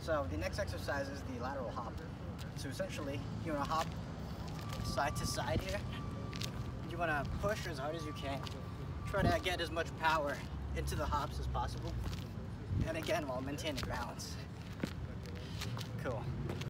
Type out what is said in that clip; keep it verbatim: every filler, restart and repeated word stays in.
So the next exercise is the lateral hop. So essentially, you want to hop side to side here. You want to push as hard as you can. Try to get as much power into the hops as possible. And again, while maintaining balance. Cool.